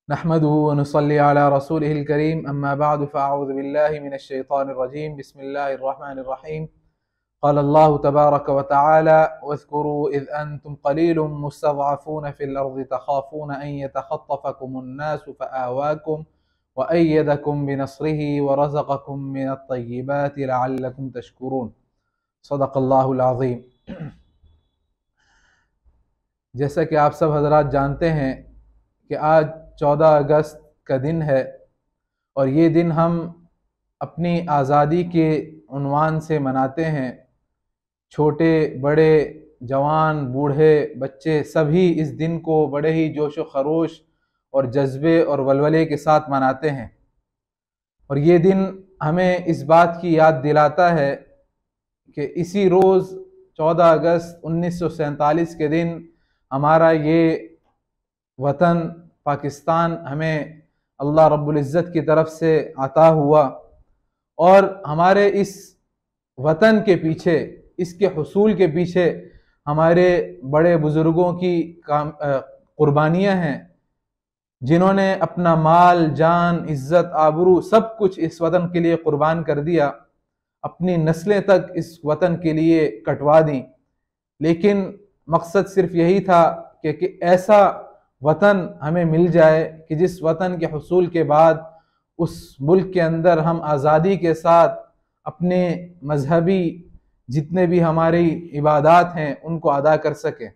नहमदुहु व नुसल्ली अला रसूलिहिल करीम अम्मा बअद फ़अऊज़ु बिल्लाहि मिनश शैतानिर रजीम बिस्मिल्लाहिर रहमानिर रहीम क़ाल अल्लाहु तबारक व तआला वज़्कुरू इज़ अन्तुम क़लीलुम मुस्तज़अफ़ून फ़िल अर्ज़ि तख़ाफ़ून अन यतख़त्तफ़कुमुन नासु फ़आवाकुम व अय्यदकुम बिनस्रिही व रज़क़कुम मिनत तय्यिबाति लअल्लकुम तशकुरून। सदक़ल्लाहुल अज़ीम। जैसा कि आप सब हज़रात जानते हैं कि आज 14 अगस्त का दिन है और ये दिन हम अपनी आज़ादी के उन्वान से मनाते हैं। छोटे बड़े जवान बूढ़े बच्चे सभी इस दिन को बड़े ही जोश व खरोश और जज्बे और वलवले के साथ मनाते हैं और ये दिन हमें इस बात की याद दिलाता है कि इसी रोज़ 14 अगस्त 1947 के दिन हमारा ये वतन पाकिस्तान हमें अल्लाह रब्बुल इज़्ज़त की तरफ से अता हुआ और हमारे इस वतन के पीछे, इसके हुसूल के पीछे हमारे बड़े बुज़ुर्गों की कुर्बानियाँ हैं, जिन्होंने अपना माल जान इज़्ज़त आबरू सब कुछ इस वतन के लिए कुर्बान कर दिया, अपनी नस्लें तक इस वतन के लिए कटवा दी। लेकिन मकसद सिर्फ यही था कि ऐसा वतन हमें मिल जाए कि जिस वतन के हुसूल के बाद उस मुल्क के अंदर हम आज़ादी के साथ अपने मजहबी जितने भी हमारी इबादात हैं उनको अदा कर सकें।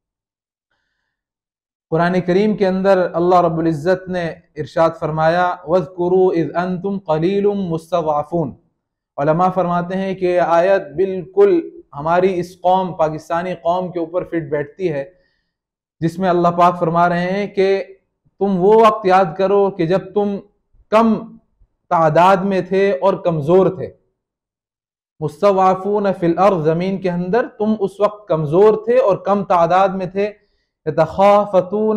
कुरान करीम के अंदर अल्लाह रब्बुल इज़्ज़त ने इरशाद फरमाया वज़्कुरू इज़ अंतुम क़लीलुम मुस्तज़अफ़ून। उलमा फरमाते हैं कि आयत बिल्कुल हमारी इस कौम पाकिस्तानी कौम के ऊपर फिट बैठती है, जिसमें अल्लाह पाक फरमा रहे हैं कि तुम वो वक्त याद करो कि जब तुम कम तादाद में थे और कमज़ोर थे। मुस्तज़अफ़ून फ़िल अर्ज़, ज़मीन के अंदर तुम उस वक्त कमज़ोर थे और कम तादाद में थे। यतख़ाफ़तून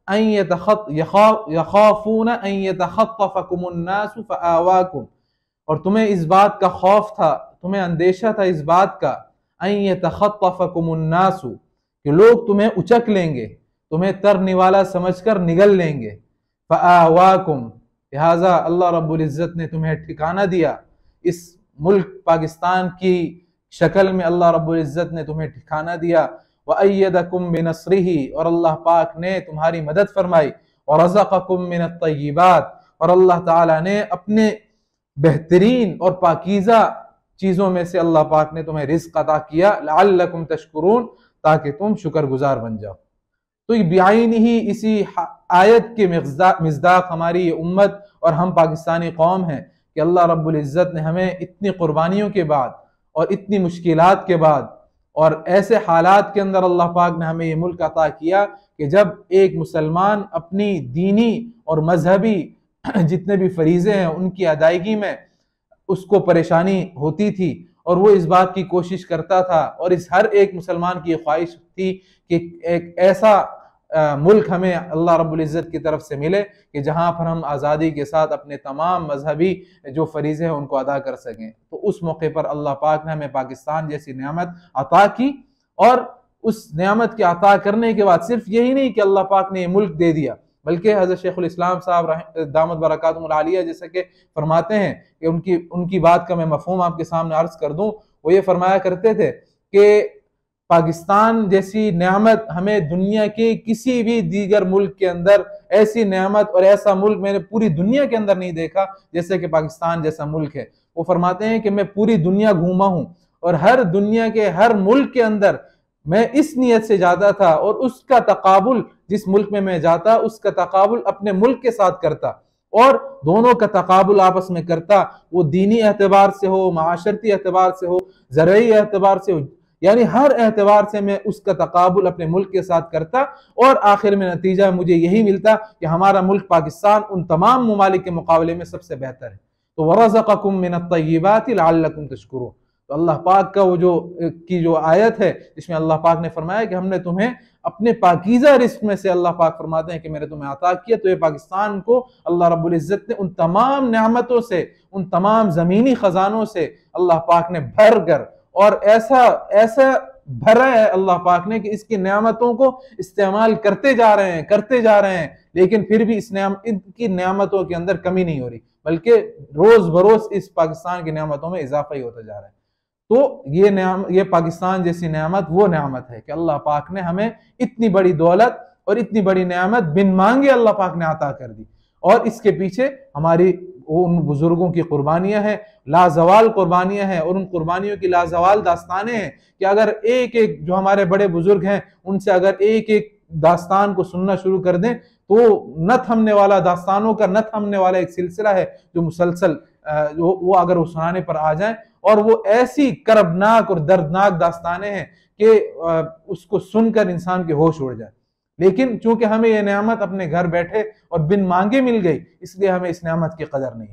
यख़ाफ़ून अन यतख़त्तफ़कुमुन नासु फ़आवाकुम, और तुम्हें इस बात का खौफ था, तुम्हें अंदेशा था इस बात का, अन यतख़त्तफ़कुमुन नासु, कि लोग तुम्हें उचक लेंगे, तुम्हें तर निवाला समझकर निगल लेंगे। फ़आवाकुम, लिहाजा अल्लाह रब्बुल इज़्ज़त ने तुम्हें ठिकाना दिया। इस मुल्क पाकिस्तान की शक्ल में अल्लाह रब्बुल इज़्ज़त ने तुम्हें ठिकाना दिया। व अय्यदकुम बिनस्रिही, और अल्लाह पाक ने तुम्हारी मदद फरमाई। व रज़क़कुम मिनत तय्यिबात, और अल्लाह ताला ने अपने बेहतरीन और पाकीज़ा चीज़ों में से अल्लाह पाक ने तुम्हें रिज़्क़ अता किया। लअल्लकुम तशकुरून, ताकि तुम शुक्रगुजार बन जाओ। तो ये बेआईन ही इसी आयत के मिज़दाक हमारी ये उम्मत और हम पाकिस्तानी कौम हैं कि अल्लाह रब्बुल इज़्ज़त ने हमें इतनी कुर्बानियों के बाद और इतनी मुश्किलात के बाद और ऐसे हालात के अंदर अल्लाह पाक ने हमें ये मुल्क अता किया कि जब एक मुसलमान अपनी दीनी और मजहबी जितने भी फरीज़े हैं उनकी अदायगी में उसको परेशानी होती थी और वो इस बात की कोशिश करता था और इस हर एक मुसलमान की ख्वाहिश थी कि एक ऐसा मुल्क हमें अल्लाह रब्बुल इज़्ज़त की तरफ से मिले कि जहाँ पर हम आज़ादी के साथ अपने तमाम मजहबी जो फरीज़े हैं उनको अदा कर सकें। तो उस मौके पर अल्लाह पाक ने हमें पाकिस्तान जैसी नेमत अता की और उस नेमत के अता करने के बाद सिर्फ यही नहीं कि अल्लाह पाक ने ये मुल्क दे दिया, बल्कि हज़रत शेखुल इस्लाम साहब दामत बरकातुहुल आलिया जैसे कि फरमाते हैं कि उनकी बात का मैं मफ़हूम आपके सामने अर्ज कर दूं। वो ये फरमाया करते थे कि पाकिस्तान जैसी नेमत हमें दुनिया के किसी भी दीगर मुल्क के अंदर ऐसी नेमत और ऐसा मुल्क मैंने पूरी दुनिया के अंदर नहीं देखा जैसे कि पाकिस्तान जैसा मुल्क है। वो फरमाते हैं कि मैं पूरी दुनिया घूमा हूँ और हर दुनिया के हर मुल्क के अंदर मैं इस नीयत से जाता था और उसका तकाबुल जिस मुल्क में मैं जाता उसका तकाबुल अपने मुल्क के साथ करता और दोनों का तकाबुल आपस में करता, वो दीनी एतबार से हो, माशरती एतबार से हो, ज़रई एतबार से हो, यानी हर एतबार से मैं उसका तकाबुल अपने मुल्क के साथ करता और आखिर में नतीजा मुझे यही मिलता कि हमारा मुल्क पाकिस्तान उन तमाम ममालिक के मुकाबले में सबसे बेहतर है। तो वरज़क़कुम मिनत तय्यिबाति लअल्लकुम तशकुरून। तो अल्लाह पाक का वो जो आयत है जिसमें अल्लाह पाक ने फरमाया कि हमने तुम्हें अपने पाकीज़ा रिज़्क़ में से अल्लाह पाक फरमाते हैं कि मैंने तुम्हें अता किया। तो ये पाकिस्तान को अल्लाह रब्बुल इज़्ज़त ने उन तमाम नेमतों से, उन तमाम ज़मीनी ख़जानों से अल्लाह पाक ने भर कर और ऐसा भरा है अल्लाह पाक ने कि इसकी नेमतों को इस्तेमाल करते जा रहे हैं, करते जा रहे हैं, लेकिन फिर भी इनकी नेमतों के अंदर कमी नहीं हो रही, बल्कि रोज बरोज इस पाकिस्तान की नेमतों में इजाफा ही होता जा रहा है। तो ये पाकिस्तान जैसी नेमत वो नेमत है कि अल्लाह पाक ने हमें इतनी बड़ी दौलत और इतनी बड़ी नेमत बिन मांगे अल्लाह पाक ने अता कर दी, और इसके पीछे हमारी उन बुजुर्गों की कुर्बानियां हैं, लाजवाल कुर्बानियां हैं, और उन कुर्बानियों की लाजवाल दास्तानें हैं कि अगर एक एक जो हमारे बड़े बुजुर्ग हैं उनसे अगर एक एक दास्तान को सुनना शुरू कर दें तो न थमने वाला दास्तानों का न थमने वाला एक सिलसिला है जो मुसलसल वो अगर वो सुनाने पर आ जाए, और वो ऐसी करबनाक और दर्दनाक दास्तानें हैं कि उसको सुनकर इंसान के होश उड़ जाए। लेकिन चूंकि हमें यह नेमत अपने घर बैठे और बिन मांगे मिल गई, इसलिए हमें इस नेमत की कदर नहीं।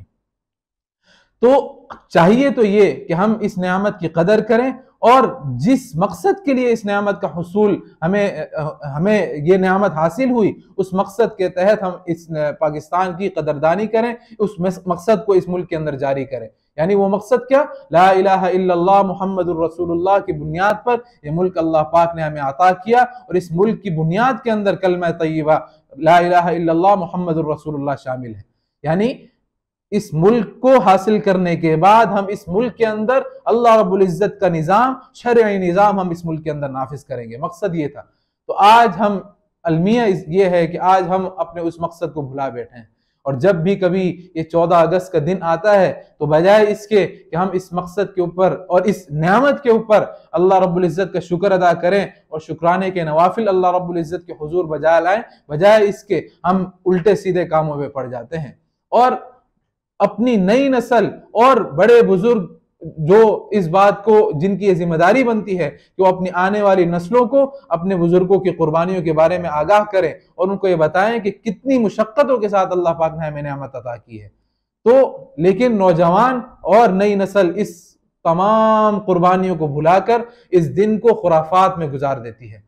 तो चाहिए तो ये कि हम इस नेमत की कदर करें, और जिस मकसद के लिए इस नेमत का हुसूल हमें ये नेमत हासिल हुई, उस मकसद के तहत हम इस पाकिस्तान की कदरदानी करें, उस मकसद को इस मुल्क के अंदर जारी करें। यानी वो मकसद क्या, ला इलाहा इल्लल्लाह मुहम्मदुर रसूलुल्लाह की बुनियाद पर यह मुल्क अल्लाह पाक ने हमें अता किया, और इस मुल्क की बुनियाद के अंदर कलमा तय्यबा ला इलाहा इल्लल्लाह मुहम्मदुर रसूलुल्लाह शामिल है। यानी इस मुल्क को हासिल करने के बाद हम इस मुल्क के अंदर अल्लाह रब्बुल इज्जत का निज़ाम, शरई निज़ाम हम इस मुल्क के अंदर नाफिज करेंगे। मकसद ये था। तो आज हम अलमिया ये है कि आज हम अपने उस मकसद को भुला बैठे हैं, और जब भी कभी ये 14 अगस्त का दिन आता है तो बजाय इसके कि हम इस मकसद के ऊपर और इस नेमत के ऊपर अल्लाह रब्बुल इज्जत का शुक्र अदा करें और शुक्राने के नवाफिल अल्लाह रब्बुल इज्जत के हुजूर बजा लाएं, बजाय इसके हम उल्टे सीधे कामों में पड़ जाते हैं, और अपनी नई नस्ल और बड़े बुजुर्ग जो इस बात को, जिनकी ये जिम्मेदारी बनती है कि वो अपनी आने वाली नस्लों को अपने बुजुर्गों की कुर्बानियों के बारे में आगाह करें और उनको ये बताएं कि कितनी मुशक्कतों के साथ अल्लाह पाक ने हमें नेमत अता की है। तो लेकिन नौजवान और नई नस्ल इस तमाम कुर्बानियों को भुलाकर इस दिन को खुराफात में गुजार देती है,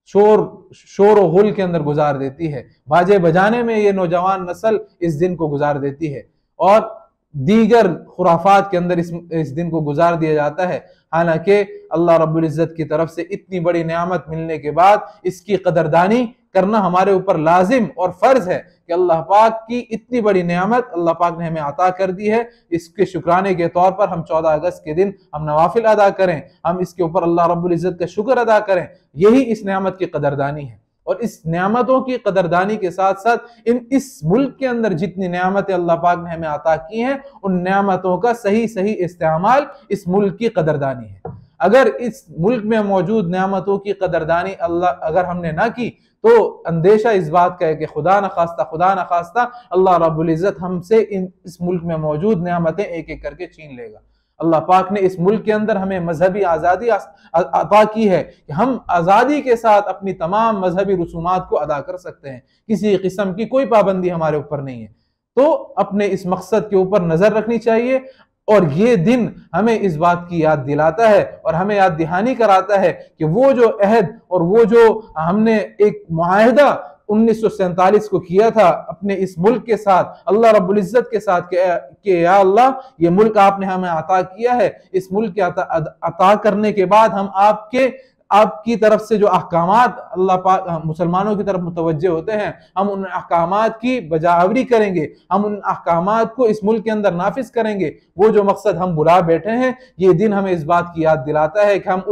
शोर और गुल के अंदर गुजार देती है, बाजे बजाने में ये नौजवान नस्ल इस दिन को गुजार देती है, और दीगर खुराफात के अंदर इस दिन को गुजार दिया जाता है। हालांकि अल्लाह रब्बुल इज्जत की तरफ से इतनी बड़ी नेमत मिलने के बाद इसकी कदरदानी करना हमारे ऊपर लाजिम और फर्ज है कि अल्लाह पाक की इतनी बड़ी नेमत अल्लाह पाक ने हमें अता कर दी है, इसके शुक्राने के तौर पर हम 14 अगस्त के दिन हम नवाफिल अदा करें, हम इसके ऊपर अल्लाह रब्बुल इज्जत का शुक्र अदा करें। यही इस नेमत की कदरदानी है। और इस नेमतों की कदरदानी के साथ साथ इस मुल्क के अंदर जितनी नेमतें अल्लाह पाक ने हमें अता की हैं, उन नेमतों का सही सही इस्तेमाल इस मुल्क की कदरदानी है। अगर इस मुल्क में मौजूद नेमतों की कदरदानी अगर हमने ना की तो अंदेशा इस बात का है कि खुदा न खास्ता अल्लाह रब्बुल इज्जत हमसे इस मुल्क में मौजूद नेमतें एक एक करके छीन लेगा। अल्लाह पाक ने इस मुल्क के अंदर हमें मजहबी आज़ादी अता की है कि हम आज़ादी के साथ अपनी तमाम मजहबी रसूमात को अदा कर सकते हैं, किसी किस्म की कोई पाबंदी हमारे ऊपर नहीं है। तो अपने इस मकसद के ऊपर नजर रखनी चाहिए, और ये दिन हमें इस बात की याद दिलाता है और हमें याद दहानी कराता है कि वो जो अहद और वो जो हमने एक मुआहदा 1947 को किया था अपने इस मुल्क के साथ, अल्लाह रब्बुल इज्जत के साथ, कि या अल्लाह ये मुल्क आपने हमें अता किया है, इस मुल्क के अता करने के बाद हम आपकी तरफ से जो अहकामात अल्लाह पाक मुसलमानों की तरफ मुतवज्जे होते हैं, हम उन अहकामात की बजावरी करेंगे, हम उन अहकामात को इस मुल्क के अंदर नाफिज करेंगे। वो जो मकसद हम बुला बैठे हैं, ये दिन हमें इस बात की याद दिलाता है कि हम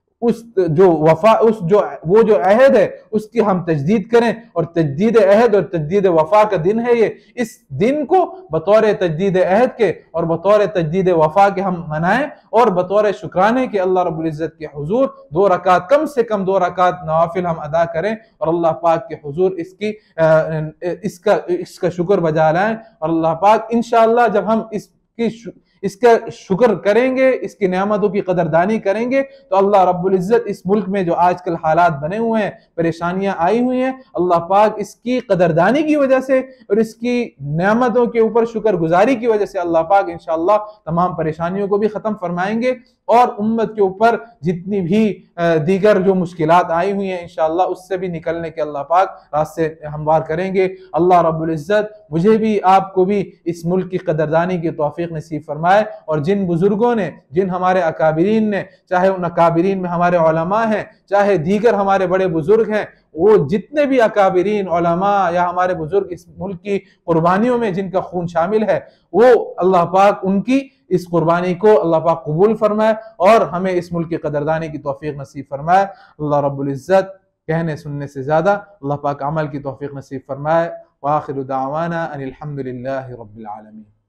वो जो अहद है उसकी हम तजदीद करें, और तजदीद अहद और तजदीद वफा का दिन है ये। इस दिन को बतौर तजदीद अहद के और बतौर तजदीद वफा के हम मनाएं, और बतौर शुक्राने के अल्लाह रब्बुल इज्जत के हुजूर 2 रकात, कम से कम 2 रकात नवाफिल हम अदा करें, और अल्लाह पाक के हुजूर इसका शुक्र बजा लाएं। और अल्लाह पाक इंशाअल्लाह जब हम इसका शुक्र करेंगे, इसकी नेमतों की कदरदानी करेंगे, तो अल्लाह रब्बुल इज्जत इस मुल्क में जो आजकल हालात बने हुए हैं, परेशानियां आई हुई हैं, अल्लाह पाक इसकी कदरदानी की वजह से और इसकी नेमतों के ऊपर शुक्र गुजारी की वजह से अल्लाह पाक इंशाअल्लाह तमाम परेशानियों को भी खत्म फरमाएंगे। और उम्मत के ऊपर जितनी भी दीगर जो मुश्किलात आई हुई हैं इंशाअल्लाह उससे भी निकलने के अल्लाह पाक रास्ते हमवार करेंगे। अल्लाह रब्बुल इज्जत मुझे भी आपको भी इस मुल्क की कदरदानी की तौफीक नसीब फरमाए, और जिन बुजुर्गों ने, जिन हमारे अकाबिरीन ने, चाहे उन अकाबिरीन में हमारे उलमा हैं, चाहे दीगर हमारे बड़े बुजुर्ग हैं, वो जितने भी अकाबिरीन उलमा या हमारे बुजुर्ग इस मुल्क की कुर्बानियों में जिनका खून शामिल है, वो अल्लाह पाक उनकी इस कुर्बानी को अल्लाह पाक कबूल फरमाए और हमें इस मुल्क की कदरदानी की तौफीक नसीब फरमाए। अल्लाह रब्बुल इज्जत कहने सुनने से ज्यादा अल्लाह पाक अमल की तौफीक नसीब फरमाए। व आखिरु दावाना अनिल हम्दुलिल्लाहि रब्बिल आलमीन।